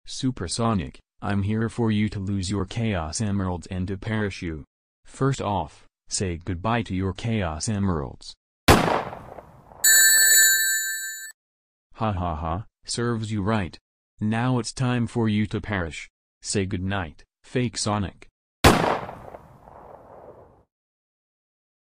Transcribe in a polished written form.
Supersonic, I'm here for you to lose your Chaos Emeralds and to perish you. First off, say goodbye to your Chaos Emeralds. Ha ha ha, serves you right. Now it's time for you to perish. Say goodnight, fake Sonic.